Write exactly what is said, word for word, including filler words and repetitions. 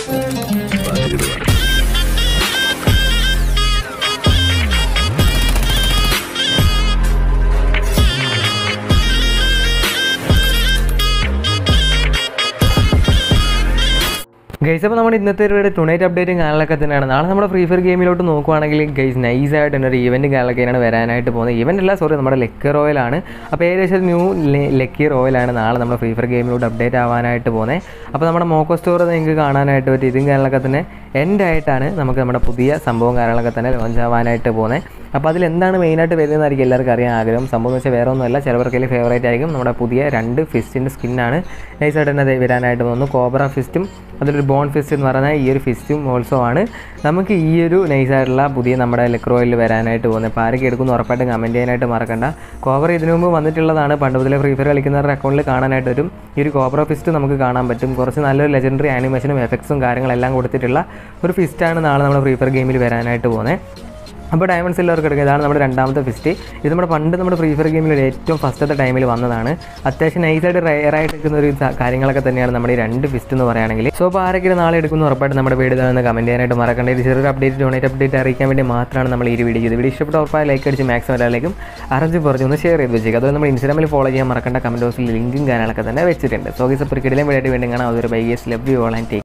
Guys, അപ്പോൾ നമ്മുടെ ഇന്നത്തെ ഒരു ടുണൈറ്റ് അപ്ഡേറ്റും കാര്യങ്ങളൊക്കെ തന്നെയാണ്. നാളെ നമ്മുടെ ഫ്രീ ഫയർ ഗെയിമിലോട്ട് നോക്കുവാണെങ്കിൽ ഗൈസ് നൈസായിട്ട് തന്നെ ഒരു ഈവൻറ്റ് കാര്യങ്ങളൊക്കെയാണ് വരാനായിട്ട് പോകുന്നത്. ഈവൻ്റ് അല്ല, സോറി, നമ്മുടെ ലക്കി റോയലാണ്. അപ്പോൾ ഏകദേശം ന്യൂ ലക്കി റോയലാണ് നാളെ നമ്മുടെ ഫ്രീ ഫയർ ഗെയിമിലോട്ട് അപ്ഡേറ്റ് ആവാനായിട്ട് പോകുന്നത്. അപ്പോൾ നമ്മുടെ മോക്കോ സ്റ്റോർ നിങ്ങൾക്ക് കാണാനായിട്ട് പറ്റും. ഇതും കാര്യങ്ങളൊക്കെ തന്നെ എൻഡ് ആയിട്ടാണ് നമുക്ക് നമ്മുടെ പുതിയ സംഭവം കാര്യങ്ങളൊക്കെ തന്നെ ലോഞ്ച് ആവാനായിട്ട് പോകുന്നത്. അപ്പോൾ അതിലെന്താണ് മെയിനായിട്ട് വരുന്നതായിരിക്കും എല്ലാവർക്കും അറിയാൻ ആഗ്രഹം. സംഭവം എന്ന് വെച്ചാൽ വേറെ ഒന്നുമല്ല, ചിലവർക്കതിൽ ഫേവറേറ്റ് ആയിരിക്കും. നമ്മുടെ പുതിയ രണ്ട് ഫിസ്റ്റിൻ്റെ സ്കിന്നാണ് നൈസായിട്ട് തന്നെ വരാനായിട്ട് പോകുന്നു. കോബ്ര ഫിസ്റ്റും അതിലൊരു ബോൺ ഫിസ്റ്റ് എന്ന് പറയുന്നത് ഈ ഒരു ഫിസ്റ്റും ഓൾസോ ആണ് നമുക്ക് ഈ ഒരു നൈസായിട്ടുള്ള പുതിയ നമ്മുടെ ലെക്രോയിൽ വരാനായിട്ട് പോകുന്നത്. അപ്പോൾ ആരൊക്കെ എടുക്കുന്നു ഉറപ്പായിട്ട് കമൻറ്റ് ചെയ്യാനായിട്ട് മറക്കണ്ട. കോബ്ര ഇതിനു മുമ്പ് വന്നിട്ടുള്ളതാണ്. പണ്ട് മുതലേ ഫ്രീ ഫയർ കളിക്കുന്നവരുടെ അക്കൗണ്ടിൽ കാണാനായിട്ട് വരും. ഈ ഒരു കോബ്ര ഫിസ്റ്റ് നമുക്ക് കാണാൻ പറ്റും. കുറച്ച് നല്ലൊരു ലെജൻഡറി ആനിമേഷനും എഫക്ട്സും കാര്യങ്ങളെല്ലാം കൊടുത്തിട്ടുള്ള ഒരു ഫിസ്റ്റാണ് നാളെ നമ്മുടെ ഫ്രീ ഫയർ ഗെയിമിൽ വരാനായിട്ട് പോകുന്നത്. അപ്പോൾ ഡയമണ്ട്സ് എല്ലാവർക്കും എടുക്കുക. ഇതാണ് നമ്മുടെ രണ്ടാമത്തെ ഫിസ്റ്റ്. ഇത് നമ്മുടെ പണ്ട് നമ്മുടെ ഫ്രീ ഫയർ ഗെയിമിൽ ഏറ്റവും ഫസ്റ്റത്തെ ടൈമിൽ വന്നതാണ്. അത്യാവശ്യം നൈസായിട്ട് റയറായിട്ട് എടുക്കുന്ന ഒരു കാര്യങ്ങളൊക്കെ തന്നെയാണ് നമ്മുടെ ഈ രണ്ട് ഫിസ്റ്റ് എന്ന് പറയുകയാണെങ്കിൽ. സോ അപ്പോൾ ആരെങ്കിലും നാളെ എടുക്കുന്ന ഉറപ്പായിട്ട് നമ്മുടെ വീഡിയോ തന്നെ കമൻറ്റ് ചെയ്യാനായിട്ട് മറക്കേണ്ട. ഇത് ചെറിയൊരു അപ്ഡേറ്റ് ഡൊണേറ്റ് അപ്ഡേറ്റ് അറിയിക്കാൻ വേണ്ടി മാത്രമാണ് നമ്മൾ ഈ വീഡിയോ ചെയ്ത്. വീഡിയോ ഇഷ്ടപ്പെട്ട ഉറപ്പായി ലൈക്ക് അടിച്ച് മാക്സിമം എല്ലാവരിലേക്കും അറിഞ്ഞ് കുറച്ച് ഒന്ന് ഷെയർ ചെയ്ത് വെച്ചേക്കുക. അതുപോലെ നമ്മുടെ ഇൻസ്റ്റാഗ്രാമിൽ ഫോളോ ചെയ്യാൻ മറക്കേണ്ട. കമൻറ്റ് ബോക്സിൽ ലിങ്കും കാര്യങ്ങളൊക്കെ തന്നെ വെച്ചിട്ടുണ്ട്. സോ ഗൈസ്, അപ്പോൾ കിടിലൻ വീഡിയോ വേണ്ടി കാണാം. അതൊരു bye guys, love you all and take